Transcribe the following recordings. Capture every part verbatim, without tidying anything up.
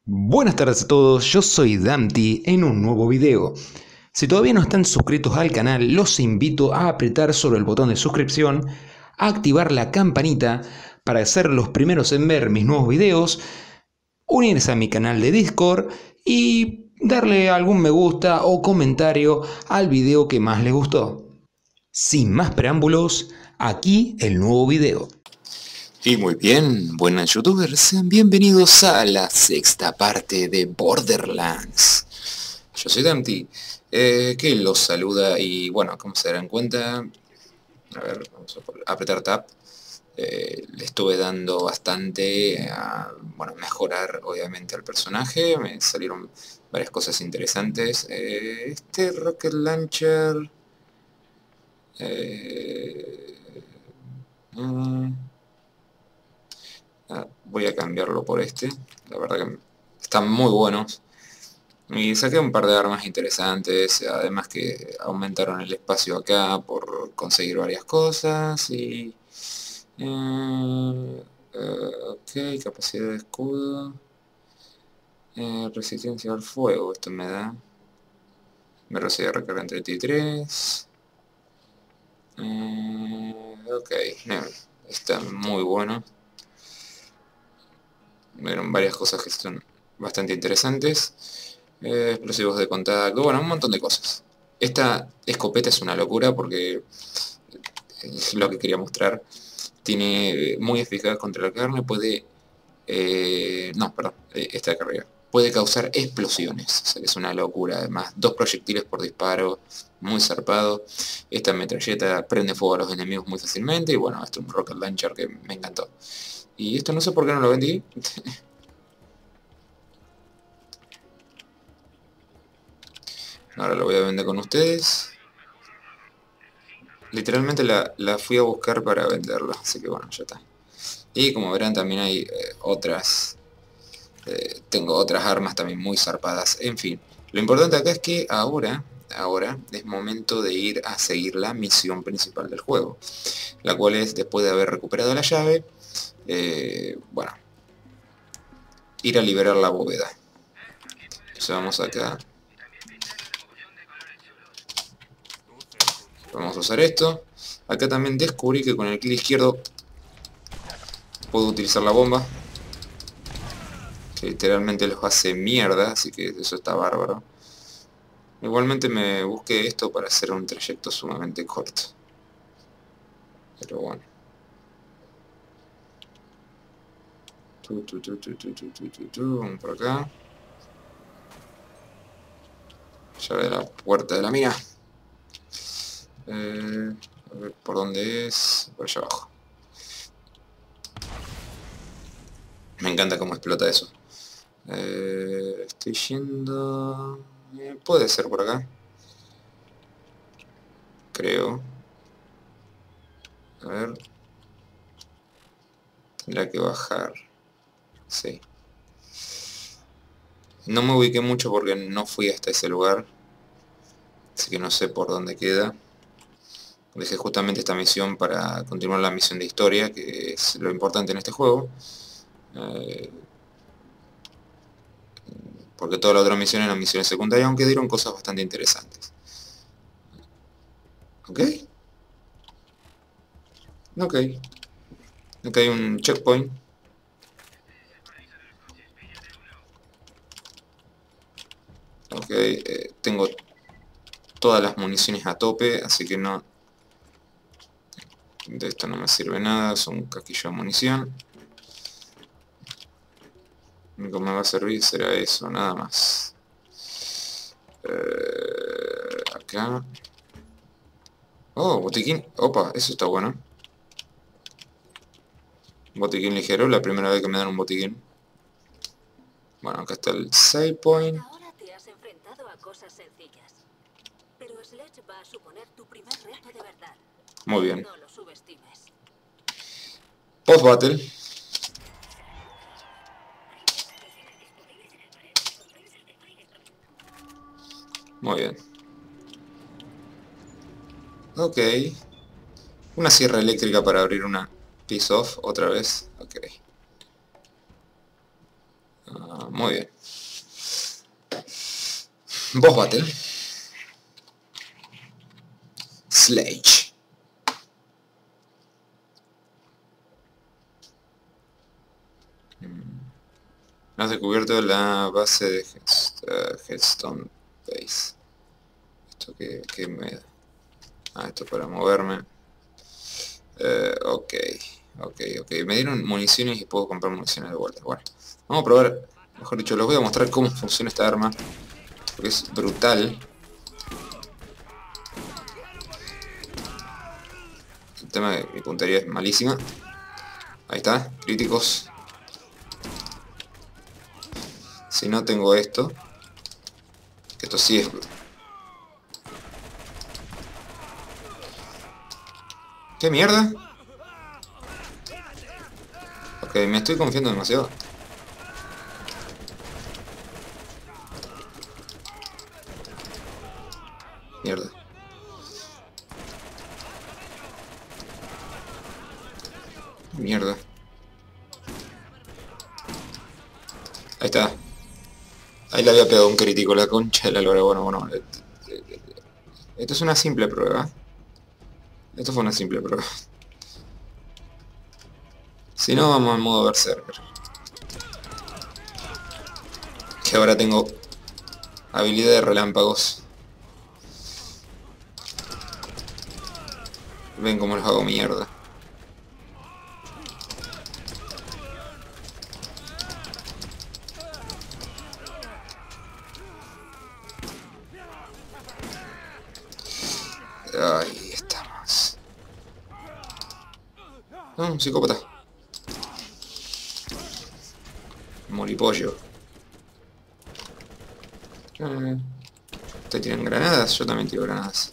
Buenas tardes a todos, yo soy Damti en un nuevo video. Si todavía no están suscritos al canal, los invito a apretar sobre el botón de suscripción, a activar la campanita para ser los primeros en ver mis nuevos videos, unirse a mi canal de Discord y darle algún me gusta o comentario al video que más les gustó. Sin más preámbulos, aquí el nuevo video. Y muy bien, buenas youtubers, sean bienvenidos a la sexta parte de Borderlands. Yo soy Damti, eh, que los saluda y bueno, como se darán cuenta, a ver, vamos a apretar tab, eh, le estuve dando bastante a, bueno, mejorar obviamente al personaje, me salieron varias cosas interesantes. Eh, este Rocket Launcher... Eh, mm, Ah, voy a cambiarlo por este, la verdad que están muy buenos. Y saqué un par de armas interesantes, además que aumentaron el espacio acá por conseguir varias cosas. Y... Eh, eh, ok, capacidad de escudo. Eh, resistencia al fuego, esto me da. Velocidad de recarga en treinta y tres. Eh, ok, no, está muy bueno. Vieron varias cosas que son bastante interesantes. Eh, explosivos de contacto, bueno, un montón de cosas. Esta escopeta es una locura porque es lo que quería mostrar. Tiene muy eficaz contra la carne, puede... Eh, no, perdón, eh, esta de carrera. Puede causar explosiones, o sea, es una locura. Además, dos proyectiles por disparo, muy zarpado. Esta metralleta prende fuego a los enemigos muy fácilmente. Y bueno, esto es un rocket launcher que me encantó. Y esto no sé por qué no lo vendí. Ahora lo voy a vender con ustedes. Literalmente la, la fui a buscar para venderlo, así que bueno, ya está. Y como verán también hay eh, otras... Eh, tengo otras armas también muy zarpadas. En fin, lo importante acá es que ahora, ahora es momento de ir a seguir la misión principal del juego. La cual es, después de haber recuperado la llave, eh, bueno, ir a liberar la bóveda. Entonces vamos acá. Vamos a usar esto. Acá también descubrí que con el clic izquierdo puedo utilizar la bomba, que literalmente los hace mierda, así que eso está bárbaro. Igualmente me busqué esto para hacer un trayecto sumamente corto. Pero bueno. Tu, tu, tu, tu, tu, tu, tu, tu, tu. Vamos por acá. Llave de la puerta de la mina. Eh, a ver por dónde es. Por allá abajo. Me encanta cómo explota eso. Eh, estoy yendo... Eh, puede ser por acá. Creo. A ver. Tendrá que bajar. Sí. No me ubiqué mucho porque no fui hasta ese lugar. Así que no sé por dónde queda. Dejé justamente esta misión para continuar la misión de historia, que es lo importante en este juego. Eh, porque toda la otra misión eran misiones secundarias, aunque dieron cosas bastante interesantes. ¿Ok? Ok. Acá hay un checkpoint. Ok, eh, tengo todas las municiones a tope, así que no... De esto no me sirve nada, es un casquillo de munición. Lo único que me va a servir será eso, nada más. Eh, acá. Oh, botiquín. Opa, eso está bueno. Botiquín ligero, la primera vez que me dan un botiquín. Bueno, acá está el save point. Ahora te has enfrentado a cosas sencillas, pero Sledge va a suponer tu primer reto de verdad. Muy bien. No lo subestimes. Post battle. Muy bien. Ok. Una sierra eléctrica para abrir una piece off otra vez. Ok. Uh, muy bien. Boss Battle. Sledge. Has descubierto la base de Headst- uh, Headstone Base. ¿Esto qué, qué me da? Ah, esto para moverme. Eh, ok, ok, ok. Me dieron municiones y puedo comprar municiones de vuelta. Bueno, vamos a probar. Mejor dicho, les voy a mostrar cómo funciona esta arma. Porque es brutal. El tema de mi puntería es malísima. Ahí está, críticos. Si no tengo esto, que esto sí es... ¿Qué mierda? Ok, me estoy confiando demasiado. Mierda. Mierda. Ahí está. Ahí le había pegado un crítico, la concha de la lora. Bueno, bueno. Esto es una simple prueba. Esto fue una simple prueba. Si no, vamos al modo Berserker. Que ahora tengo habilidad de relámpagos. Ven cómo los hago mierda. Ahí estamos. Ah, un psicópata. Moripollo. Eh, ¿Ustedes tienen granadas? Yo también tiro granadas.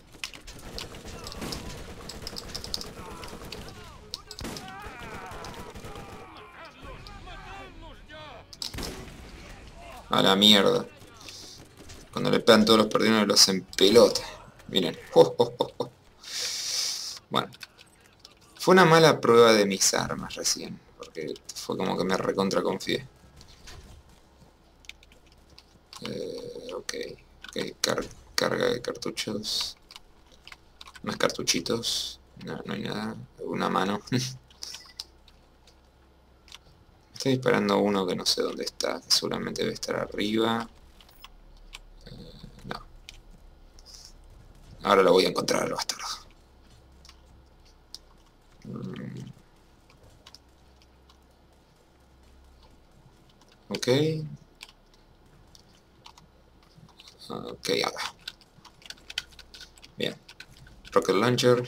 A la mierda. Cuando le pegan todos los perdidos los hacen pelota. Miren. Oh, oh, oh, oh. Bueno. Fue una mala prueba de mis armas recién. Porque fue como que me recontra confié. Eh, ok. Ok. Car carga de cartuchos. Más cartuchitos. No, no hay nada. Una mano. Estoy disparando a uno que no sé dónde está. Que seguramente debe estar arriba. Eh, no. Ahora lo voy a encontrar al bastardo. Mm. Ok. Ok, acá. Bien. Rocket Launcher.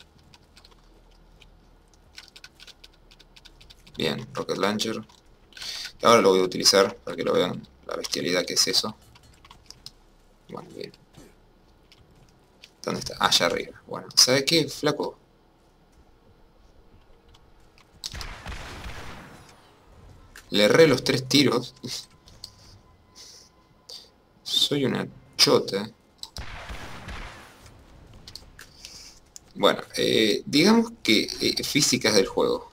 Bien, Rocket Launcher. Y ahora lo voy a utilizar para que lo vean la bestialidad que es eso. Bueno, bien. ¿Dónde está? Ah, allá arriba. Bueno, ¿sabes qué, flaco? Le erré los tres tiros. Soy una chota. Bueno, eh, digamos que eh, físicas del juego.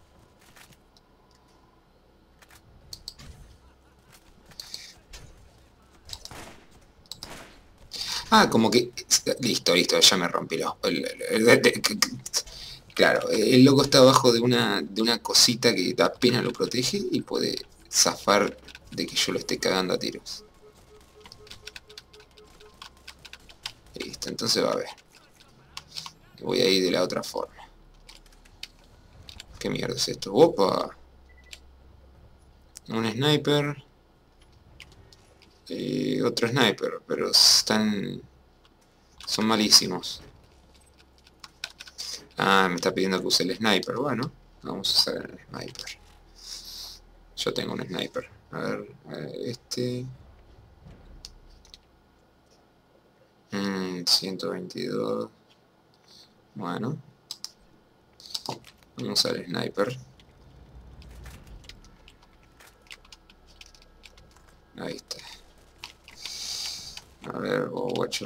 Ah, como que... Listo, listo, ya me rompí los... el- el- el- Claro, el loco está abajo de una, de una cosita que apenas lo protege y puede zafar de que yo lo esté cagando a tiros. Listo, entonces va a ver. Voy a ir de la otra forma. ¿Qué mierda es esto? ¡Opa! Un sniper. Y otro sniper, pero están... son malísimos. Ah, me está pidiendo que use el sniper. Bueno, vamos a usar el sniper. Yo tengo un sniper. A ver, a ver, este... Mm, ciento veintidós. Bueno. Vamos al sniper. Ahí está. A ver, o guacho.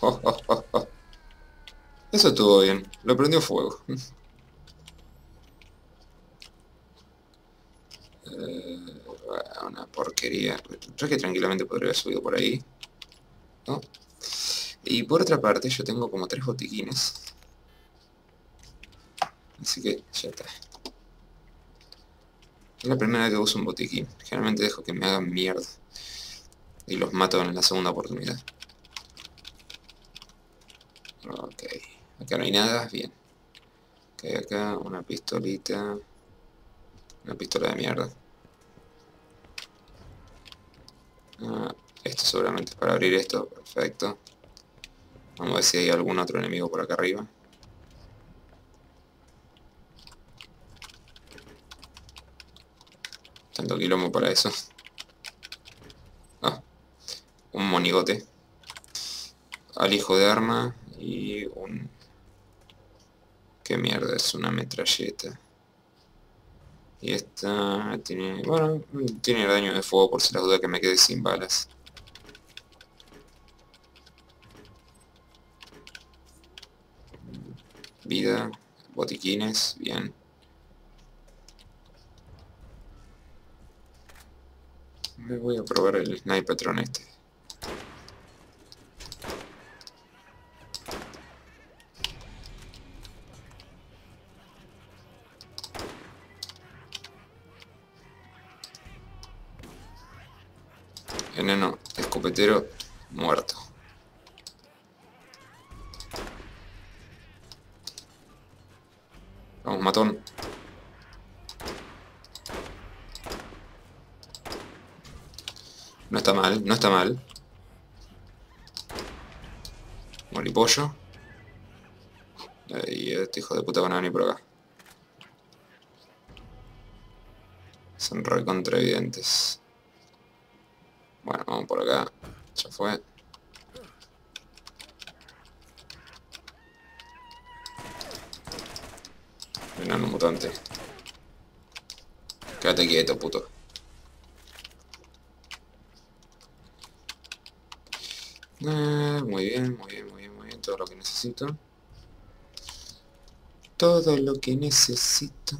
oh, oh, oh, oh. Eso estuvo bien. Lo prendió fuego. eh, una porquería. Creo que tranquilamente podría haber subido por ahí, ¿no? Y por otra parte yo tengo como tres botiquines. Así que ya está. Es la primera vez que uso un botiquín. Generalmente dejo que me hagan mierda. Y los mato en la segunda oportunidad. Ok. Acá no hay nada. Bien. Ok, acá una pistolita. Una pistola de mierda. Ah, esto seguramente es para abrir esto. Perfecto. Vamos a ver si hay algún otro enemigo por acá arriba. Tanto quilombo para eso. Ah, un monigote. Alijo de arma y un... ¿Qué mierda? Es una metralleta. Y esta tiene... Bueno, tiene daño de fuego por si las dudas que me quede sin balas. Vida, botiquines, bien. Me voy a probar el Snipetron este. Enano escopetero muerto. Vamos, matón. No está mal, no está mal. Molipollo. Y este hijo de puta van a venir por acá. Son recontra evidentes. Bueno, vamos por acá. Ya fue. Enano mutante. Quédate quieto, puto. Ah, muy bien, muy bien, muy bien, muy bien. Todo lo que necesito. Todo lo que necesito.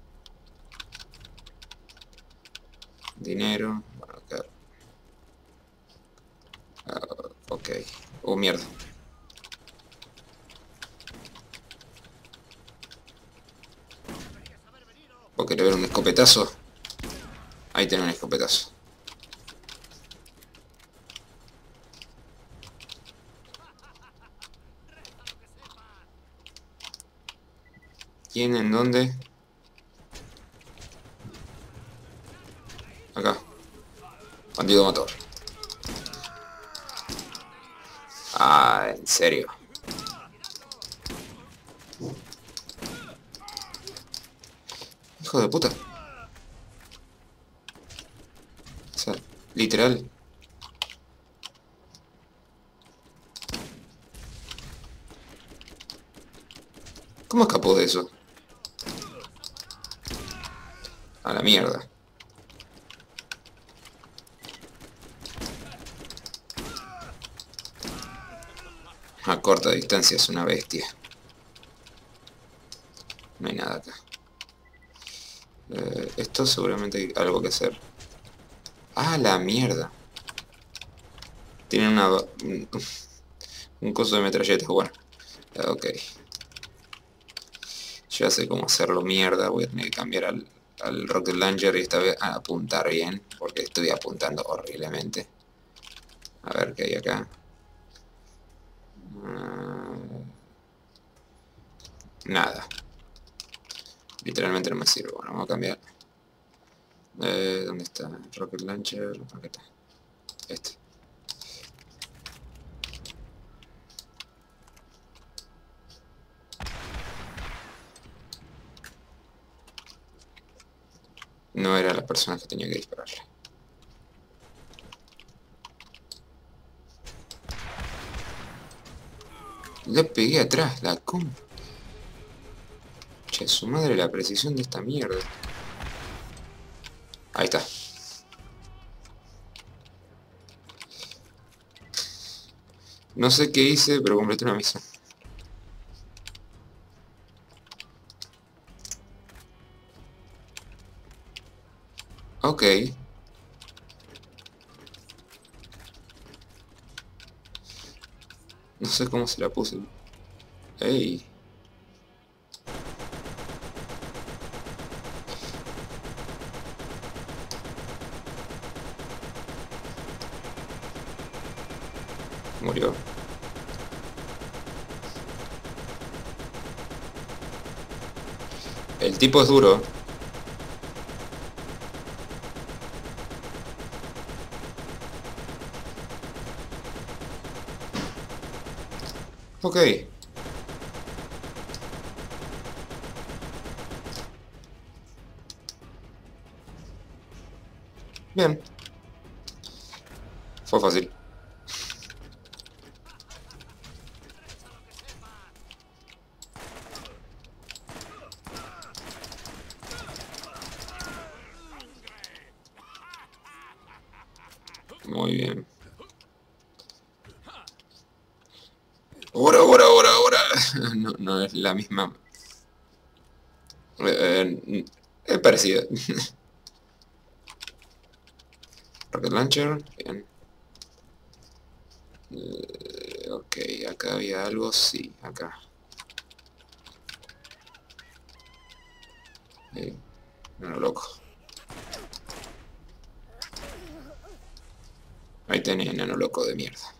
Dinero. Bueno, acá. Uh, ok. Oh, mierda. ¿Vos querés ver un escopetazo? Ahí tenés un escopetazo. ¿Quién? ¿En dónde? Acá. Bandido motor. Ah, en serio. Hijo de puta. O sea, literal. ¿Cómo escapó de eso? A la mierda. A corta distancia es una bestia. No hay nada acá. Eh, esto seguramente hay algo que hacer. ¡Ah, la mierda! Tienen una... Un, un coso de metralletas, bueno. Ok. Yo ya sé cómo hacerlo mierda. Voy a tener que cambiar al, al Rocket Launcher y esta vez a apuntar bien. Porque estoy apuntando horriblemente. A ver qué hay acá. Uh, nada. Literalmente no me sirve. Bueno, vamos a cambiar. Eh, ¿Dónde está el Rocket Launcher? Acá está. Este. No era la persona que tenía que dispararle. Le pegué atrás, la com... Che, su madre, la precisión de esta mierda. Ahí está. No sé qué hice, pero completé una misión. Ok. No sé cómo se la puse. Ey. Murió. El tipo es duro. Ok. Bien. Fue fácil. Muy bien. Ahora, ahora, ahora, ahora. No, no es la misma. Eh, es parecida. Rocket Launcher. Bien. Eh, ok, acá había algo. Sí, acá. Eh, no, loco. Ahí tenés, nano loco de mierda.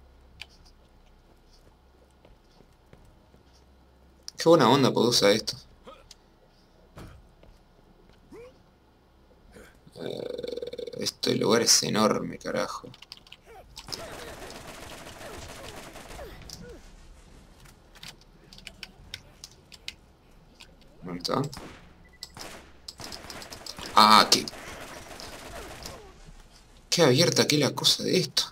Qué buena onda puedo usar esto. Eh, este lugar es enorme, carajo. ¿Dónde está? Ah, qué... Qué abierta que es la cosa de esto.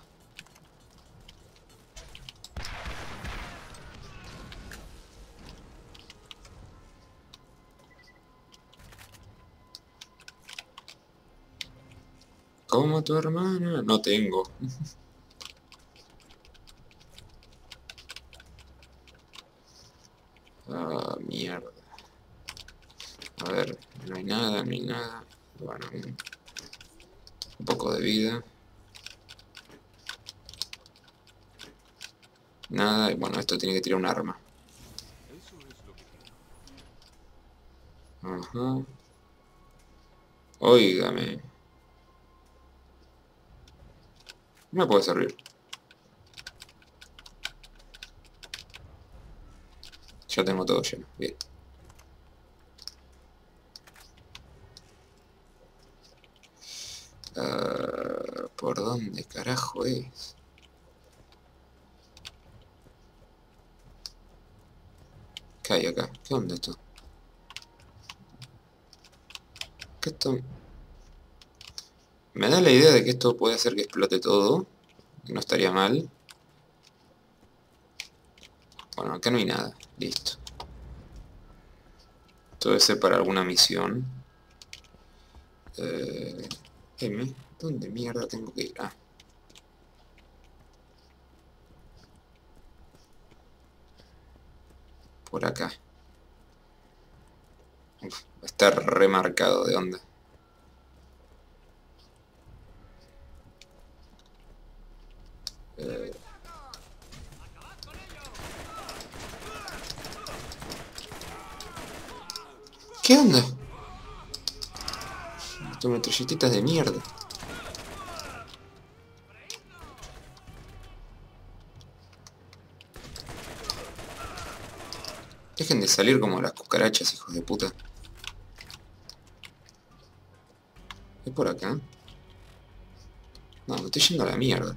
¿Cómo tu hermana? No tengo. Ah, mierda. A ver, no hay nada, no hay nada. Bueno, un, un poco de vida. Nada, y bueno, esto tiene que tirar un arma. Ajá. Óigame. No me puede servir. Ya tengo todo lleno. Bien. Uh, ¿por dónde carajo es? ¿Qué hay acá? ¿Qué onda esto? ¿Qué esto? Me da la idea de que esto puede hacer que explote todo. No estaría mal. Bueno, acá no hay nada. Listo. Esto debe ser para alguna misión. Eh, M. ¿Dónde mierda tengo que ir? Ah. Por acá. Uf, está remarcado de onda. Eh, ¿Qué onda? Estas metralletitas de mierda. Dejen de salir como las cucarachas, hijos de puta. ¿Es por acá? No, me estoy yendo a la mierda.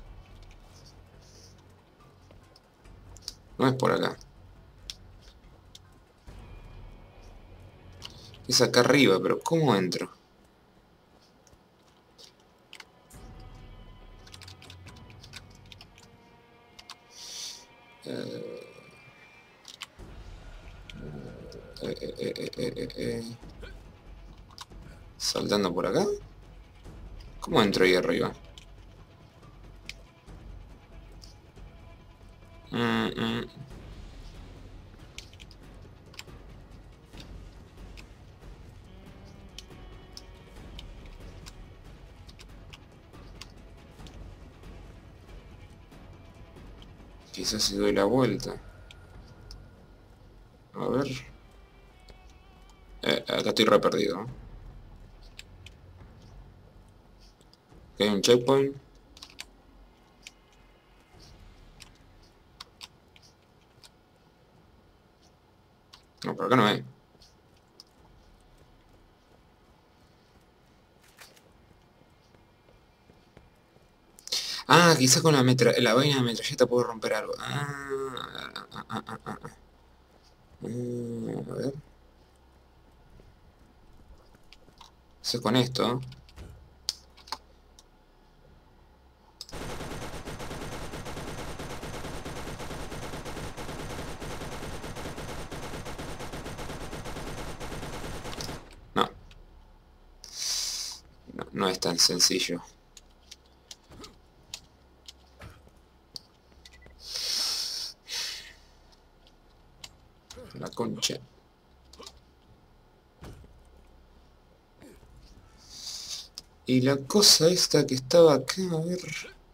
No es por acá. Es acá arriba, pero ¿cómo entro? Eh, eh, eh, eh, eh, eh, eh. ¿Saltando por acá? ¿Cómo entro ahí arriba? Mm, mm. Quizás si doy la vuelta. A ver. Eh, acá estoy re perdido. ¿Eh? Aquí hay un checkpoint. No, por acá no hay. Ah, quizás con la, metra la vaina de metralleta puedo romper algo. Ah, ah, ah, ah, ah, ah. Mm, a ver. Eso es con esto. No. No, no es tan sencillo. La concha. Y la cosa esta que estaba acá, a ver...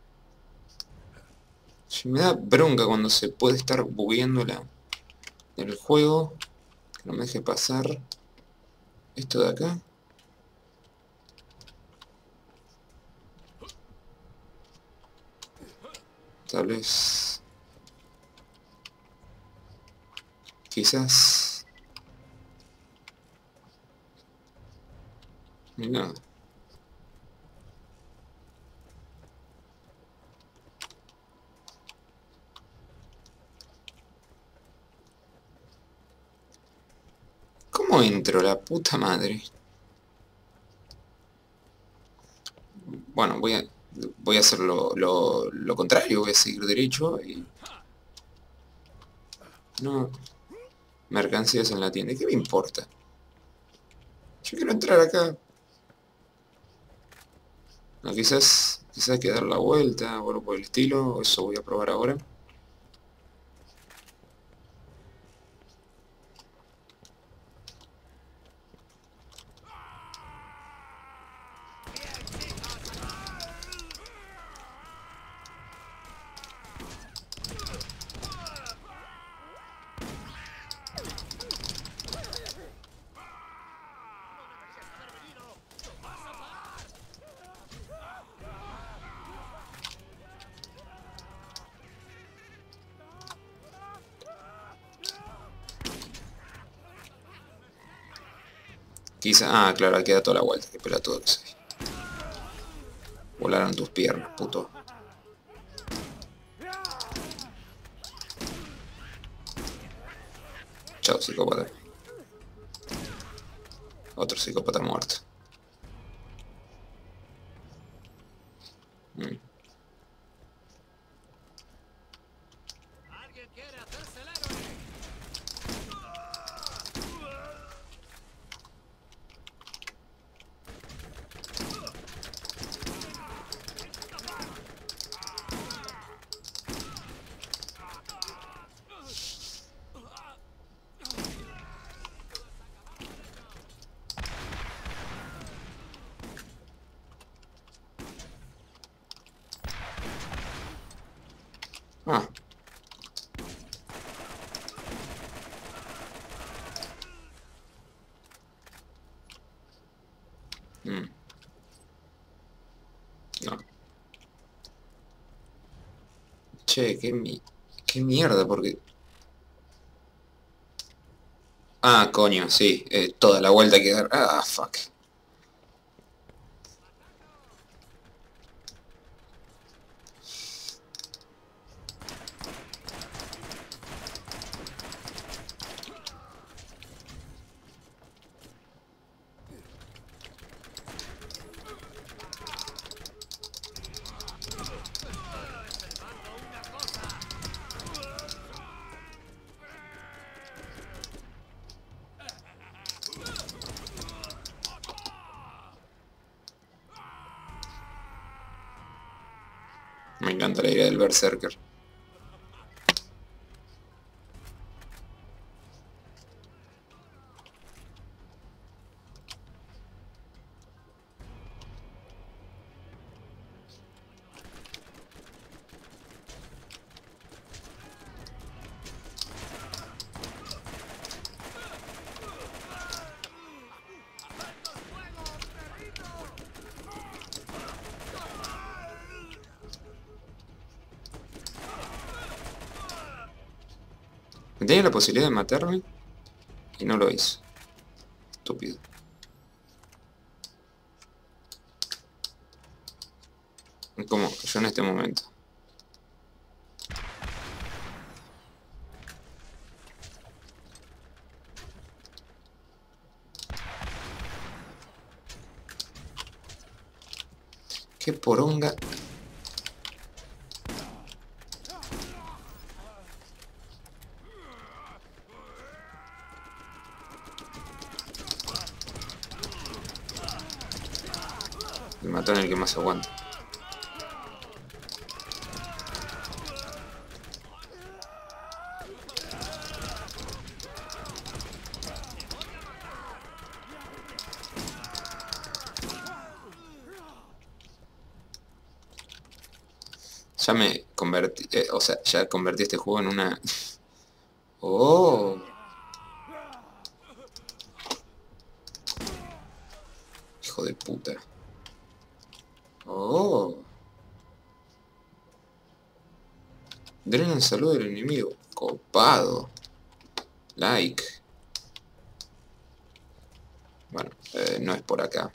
Me da bronca cuando se puede estar bugueando la, el juego. Que no me deje pasar esto de acá. Tal vez... Quizás... Ni nada. ¿Cómo entro, la puta madre? Bueno, voy a... Voy a hacer lo, lo, lo contrario, voy a seguir derecho y... No... Mercancías en la tienda, ¿qué me importa? Yo quiero entrar acá. No, quizás... Quizás hay que dar la vuelta o algo por el estilo, eso voy a probar ahora. Quizá... Ah, claro, queda toda la vuelta, que pelotudo que soy. Volaron tus piernas, puto. Chao, psicópata. Otro psicópata muerto. Mm. Ah. Mm. No. Che, qué mi... Qué mierda, porque... Ah, coño, sí. Eh, toda la vuelta que dar... Ah, fuck. Me encanta la idea del Berserker. Tenía la posibilidad de matarme y no lo hizo. Estúpido. Como yo en este momento. Qué poronga. El matón es el que más aguanta. Ya me convertí, eh, o sea, ya convertí este juego en una... Oh. Hijo de puta. Oh. Drenan salud del enemigo. Copado. Like. Bueno, eh, no es por acá.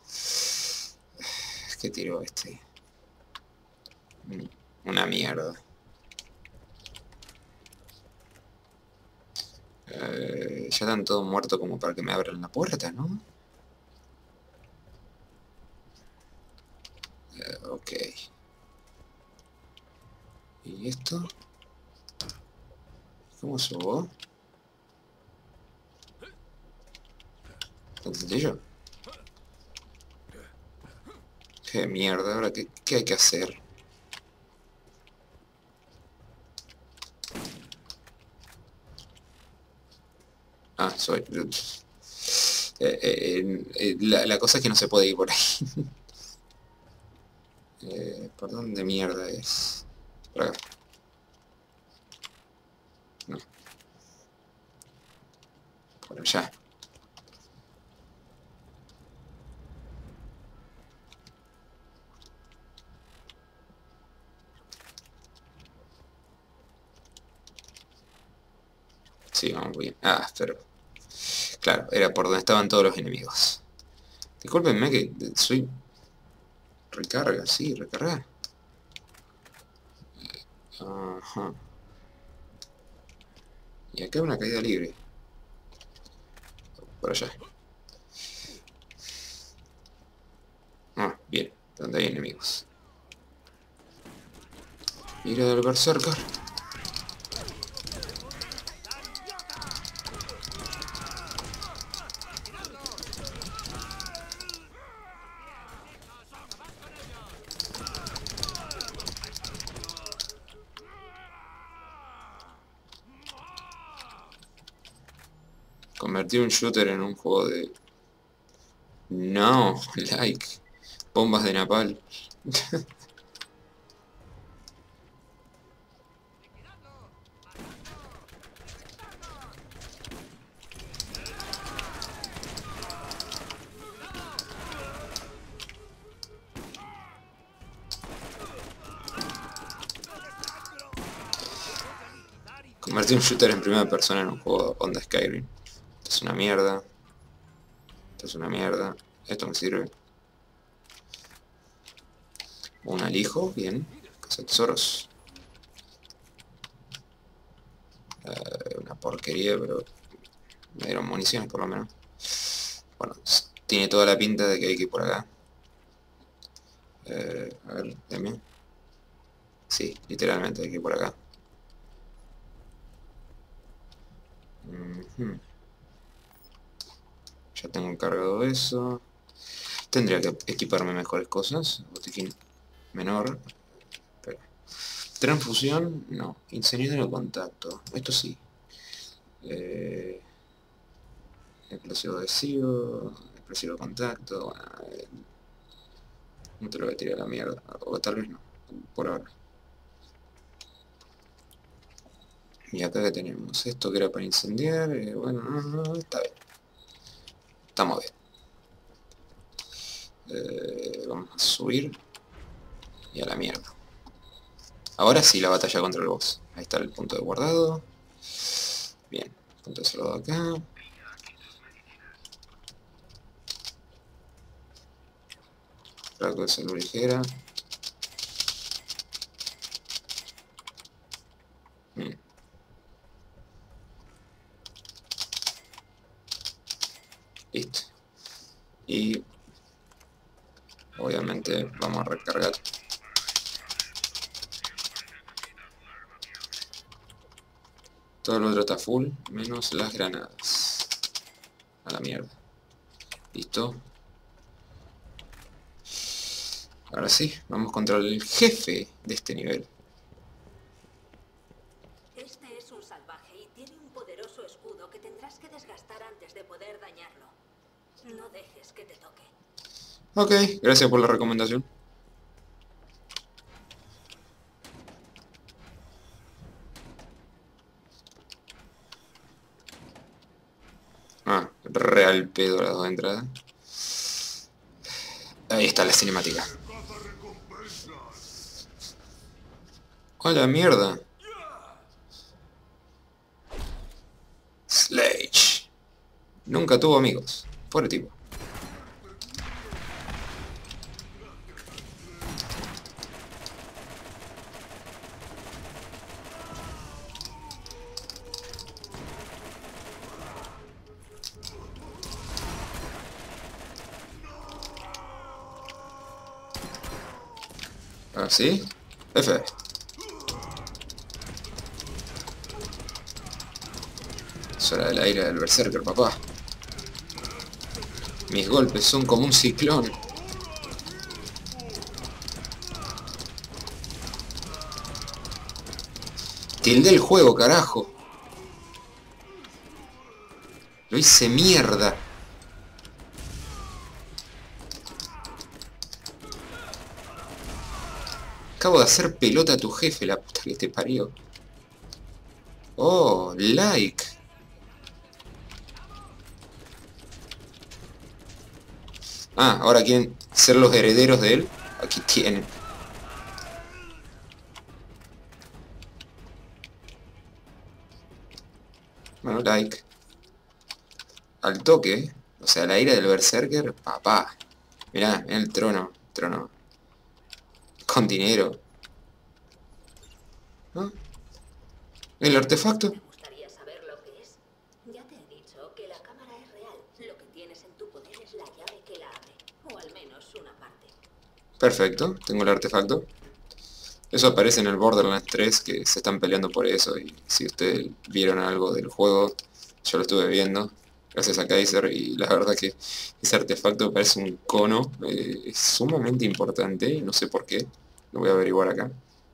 ¿Qué tiró este? Una mierda. Eh, ya están todos muertos como para que me abran la puerta, ¿no? Eh, ok. ¿Y esto? ¿Cómo subo? ¿Tan sencillo? Qué mierda, ahora qué, qué hay que hacer. Ah, soy... Eh, eh, eh, la, la cosa es que no se puede ir por ahí. eh, ¿Por dónde mierda es? Por acá. No. Por allá. Sí, vamos bien. Ah, pero... Claro, era por donde estaban todos los enemigos. Discúlpenme que soy... Recarga, sí, recarga. Ajá. Y acá una caída libre. Por allá. Ah, bien, donde hay enemigos. Mira del berserker. Convertí un shooter en un juego de... No, like. Bombas de napal. Convertí un shooter en primera persona en un juego onda Skyrim. Esto es una mierda. Esto es una mierda. Esto me sirve. Un alijo, bien. Casa tesoros. Eh, una porquería, pero me dieron municiones por lo menos. Bueno, tiene toda la pinta de que hay que ir por acá. Eh, a ver, deme. Sí, literalmente hay que ir por acá. Uh-huh. Ya tengo cargado eso. Tendría que equiparme mejores cosas. Botiquín menor. Pero... Transfusión, no. Incendiario de contacto. Esto sí. Eh... Explosivo adhesivo. Explosivo de contacto. Bueno, eh... no te lo voy a tirar a la mierda. O tal vez no. Por ahora. Y acá que tenemos esto que era para incendiar. Eh, bueno, no, no, está bien. Estamos bien. Eh, vamos a subir. Y a la mierda. Ahora sí la batalla contra el boss. Ahí está el punto de guardado. Bien, punto de soldado acá. Rasgo de salud ligera. Mm. Listo. Y obviamente vamos a recargar. Todo lo otro está full, menos las granadas. A la mierda. Listo. Ahora sí, vamos contra el jefe de este nivel. Este es un salvaje y tiene un poderoso escudo que tendrás que desgastar antes de poder dañarlo. No dejes que te toque. Ok, gracias por la recomendación. Ah, real pedo las dos entradas. Ahí está la cinemática. ¡Hola, mierda! Sledge. Nunca tuvo amigos. Pobre tipo. ¿Ah, sí? F. Es hora del aire del berserker, papá. Mis golpes son como un ciclón. Tilde el juego, carajo. Lo hice mierda. Acabo de hacer pelota a tu jefe, la puta que te parió. Oh, like. Ah, ahora quieren ser los herederos de él. Aquí tienen. Bueno, like. Al toque. O sea, la ira del berserker. Papá. Mirá, mirá el trono. Trono. Con dinero. ¿No? ¿El artefacto? ¿Te gustaría saber lo que es? Ya te he dicho que la cámara es real. Lo que tienes en tu poder es la llave que la abre. O al menos una parte. Perfecto, tengo el artefacto. Eso aparece en el Borderlands tres, que se están peleando por eso. Y si ustedes vieron algo del juego, yo lo estuve viendo. Gracias a Kaiser, y la verdad que ese artefacto parece un cono. Eh, es sumamente importante, no sé por qué. Lo voy a averiguar acá.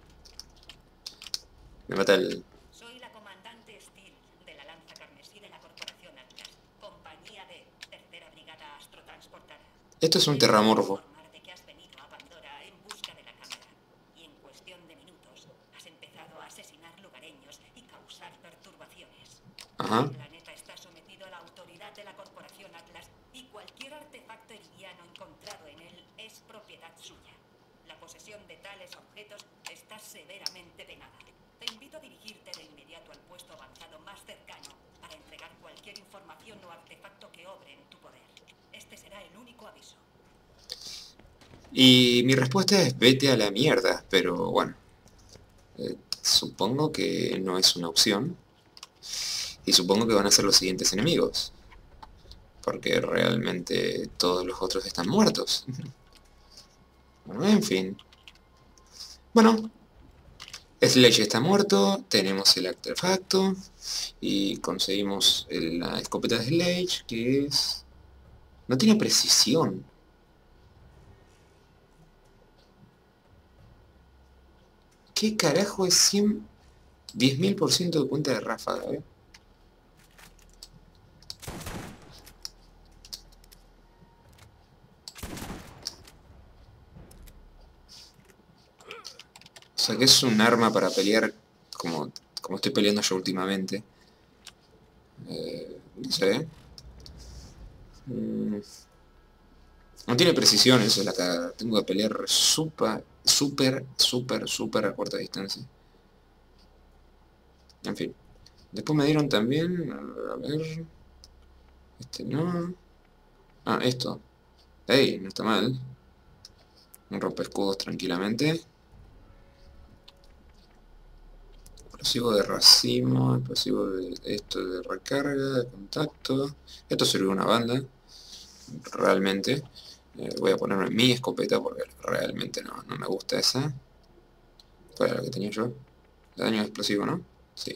Me mata el... Soy la comandante Steel de la Lanza Carmesí de la Corporación Atlas, compañía de Tercera Brigada Astrotransportada. Esto es un terramorfo. Informar de que has venido a Pandora en busca de la cámara, y en cuestión de minutos has empezado a asesinar lugareños y causar perturbaciones. Ajá. El planeta está sometido a la autoridad de la Corporación Atlas y cualquier artefacto eridiano encontrado en él es propiedad suya. La posesión de tales objetos está severamente penada. Te invito a dirigirte de inmediato al puesto avanzado más cercano para entregar cualquier información o artefacto que obre en tu poder. Este será el único aviso. Y mi respuesta es vete a la mierda, pero bueno. Eh, supongo que no es una opción. Y supongo que van a ser los siguientes enemigos. Porque realmente todos los otros están muertos. Bueno, en fin. Bueno. Sledge está muerto, tenemos el artefacto y conseguimos el- la escopeta de Sledge, que es... no tiene precisión. ¿Qué carajo es cien? diez mil por ciento de cuenta de ráfaga, ¿eh? O sea que es un arma para pelear como, como estoy peleando yo últimamente. Eh, no sé. Mm, no tiene precisión, eso es la cagada. Tengo que pelear súper, súper, súper, súper a corta distancia. En fin. Después me dieron también... A ver... Este no... Ah, esto. Ey, no está mal. Un rompescudos tranquilamente. Explosivo de racimo, explosivo de esto de recarga, de contacto. Esto sirve una banda. Realmente. Eh, voy a ponerme mi escopeta porque realmente no, no me gusta esa. ¿Cuál era la que tenía yo? Daño explosivo, ¿no? Sí.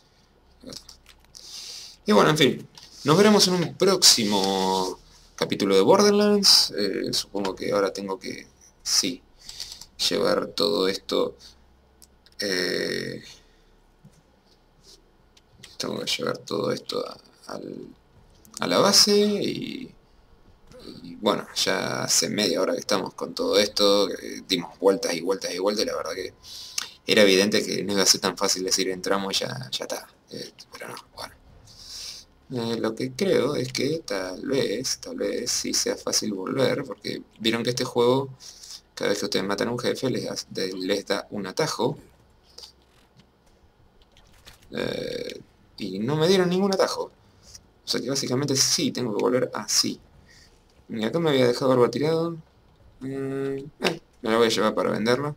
Y bueno, en fin. Nos veremos en un próximo capítulo de Borderlands. Eh, supongo que ahora tengo que, sí, llevar todo esto... Eh, tengo que llevar todo esto a, al, a la base y, y bueno, ya hace media hora que estamos con todo esto, que dimos vueltas y vueltas y vueltas y la verdad que era evidente que no iba a ser tan fácil decir entramos y ya, ya está, eh, pero no, bueno. Eh, lo que creo es que tal vez, tal vez sí sea fácil volver, porque vieron que este juego, cada vez que ustedes matan a un jefe, les da, les da un atajo. Eh, y no me dieron ningún atajo. O sea que básicamente sí, tengo que volver así. Y acá me había dejado algo tirado. Mm, eh, me lo voy a llevar para venderlo.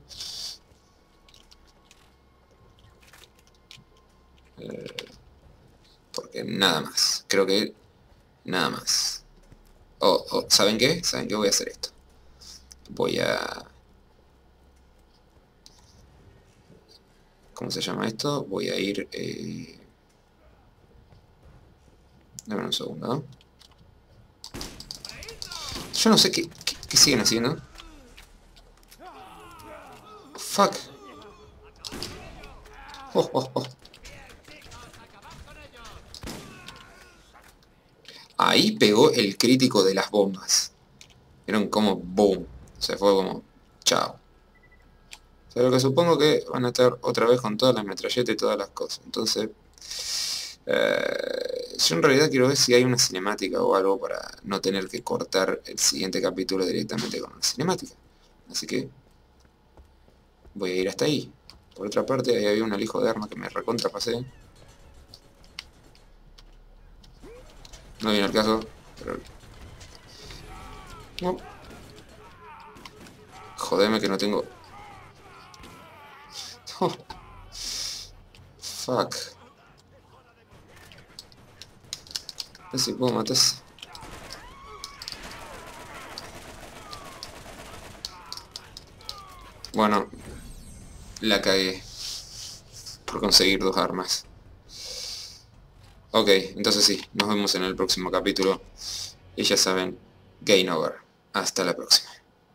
Eh, porque nada más. Creo que nada más. Oh, oh, ¿saben qué? ¿Saben qué? Voy a hacer esto. Voy a... ¿Cómo se llama esto? Voy a ir... Eh... Dame un segundo, ¿no? Yo no sé qué, qué, qué siguen haciendo. Fuck. Oh, oh, oh. Ahí pegó el crítico de las bombas. Vieron como boom. Se fue como chao. O sea, lo que supongo que van a estar otra vez con todas las metralletas y todas las cosas. Entonces, eh, yo en realidad quiero ver si hay una cinemática o algo para no tener que cortar el siguiente capítulo directamente con una cinemática. Así que voy a ir hasta ahí. Por otra parte, ahí había un alijo de armas que me recontrapasé. No viene al caso, pero... No. Jodeme que no tengo... Oh. Fuck. A ver si puedo matar ese. Bueno, la cagué por conseguir dos armas. Ok, entonces sí, nos vemos en el próximo capítulo. Y ya saben, game over. Hasta la próxima.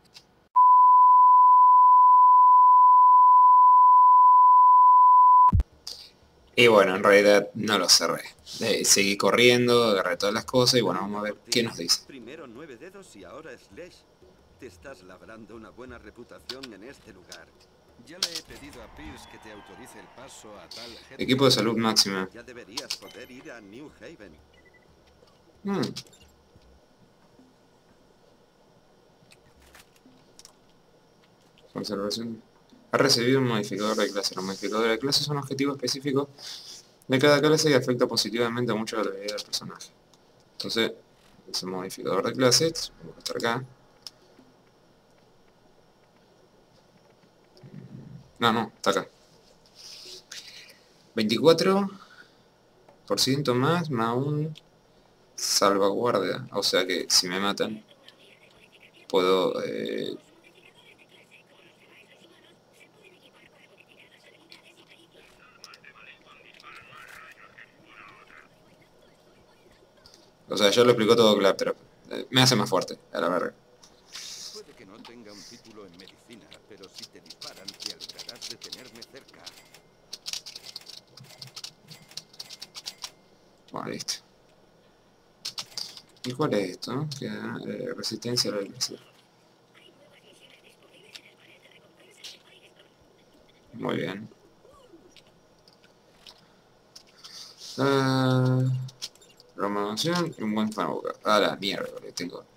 Y bueno, en realidad no lo cerré. Eh, seguí corriendo, agarré todas las cosas y bueno, vamos a ver qué nos dice. Primero nueve dedos y ahora Slash. Te estás labrando una buena reputación en este lugar. Ya le he pedido a Pierce que te autorice el paso a tal... Equipo de salud máxima. Ya deberías poder ir a New Haven. Hmm. Conservación. Ha recibido un modificador de clase. Los modificadores de clase son objetivos específicos de cada clase y afecta positivamente a mucho de la vida del personaje. Entonces, ese modificador de clase, supongo que está acá. No, no, está acá. veinticuatro por ciento más, más un salvaguardia. O sea que si me matan, puedo... Eh, O sea, yo lo explico todo Claptrap. Eh, me hace más fuerte, a la verga. Puede que no tenga un título en medicina, pero si te disparan te alegrarás de tenerme cerca. Bueno, listo. ¿Y cuál es esto? ¿No? Que, eh, resistencia a la electricidad. Muy bien. Uh, Promoción y un buen fanboca. A la mierda, que tengo. O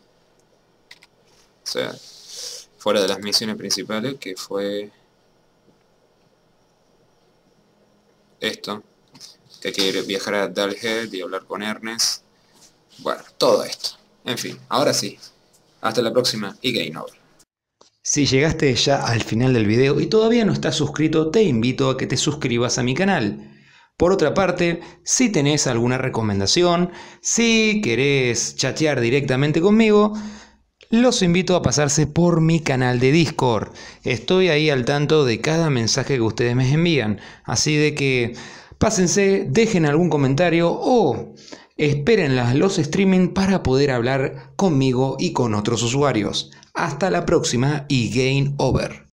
sea, fuera de las misiones principales, que fue esto. que hay que ir- viajar a Dalhead y hablar con Ernest. Bueno, todo esto. En fin, ahora sí. Hasta la próxima y Game Over. Si llegaste ya al final del video y todavía no estás suscrito, te invito a que te suscribas a mi canal. Por otra parte, si tenés alguna recomendación, si querés chatear directamente conmigo, los invito a pasarse por mi canal de Discord. Estoy ahí al tanto de cada mensaje que ustedes me envían, así de que pásense, dejen algún comentario o esperen las- los streaming para poder hablar conmigo y con otros usuarios. Hasta la próxima y Game Over.